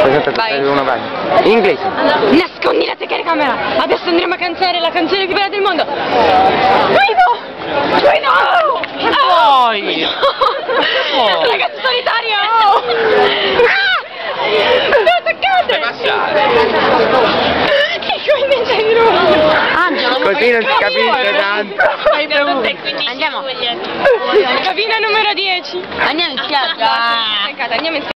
In inglese. Nascondi la telecamera. Adesso andremo a cantare la canzone più bella del mondo. Guido! Poi! Ragazzo solitario! Non attaccate! Chico invece di lui! Angelo, Così non si capisce tanto. Andiamo. Cabina numero 10. Andiamo in spiaggia. Andiamo in